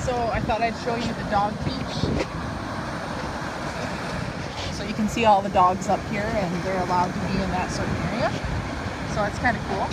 So I thought I'd show you the dog beach. So you can see all the dogs up here, and they're allowed to be in that certain area. So it's kind of cool.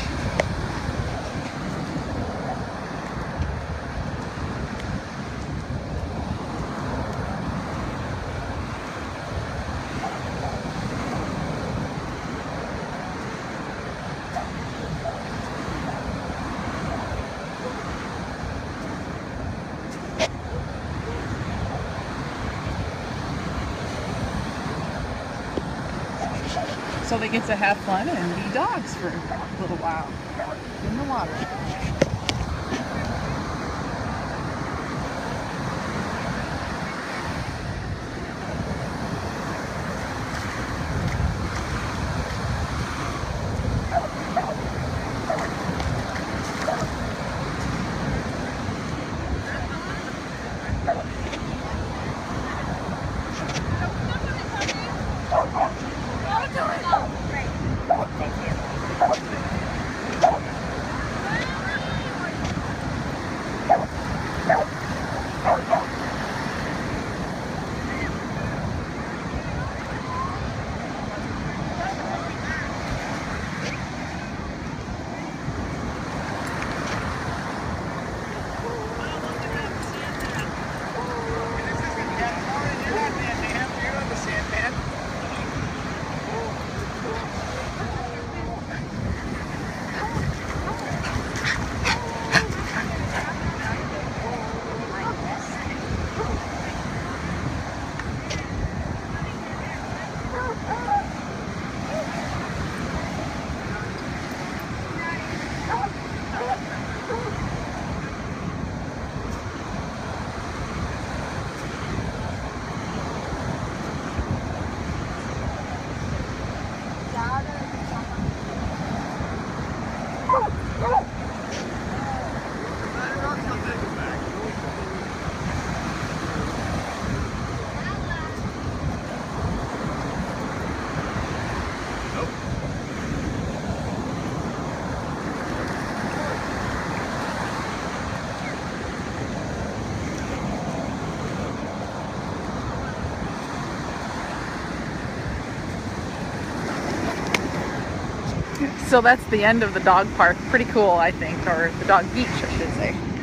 So they get to have fun and be dogs for a little while in the water. So that's the end of the dog park. Pretty cool, I think, or the dog beach, I should say.